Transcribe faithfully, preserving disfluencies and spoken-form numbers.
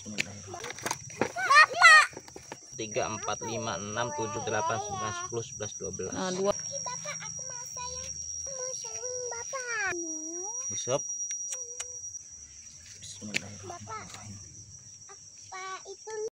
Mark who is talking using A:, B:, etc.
A: Tiga, empat, lima, enam, tujuh, delapan, sembilan, sepuluh, sebelas, dua belas.
B: Nah, dua.
C: Bapak, aku mau sayang, mau sayang Bapak.
A: Besok.
C: Bapak, apa itu?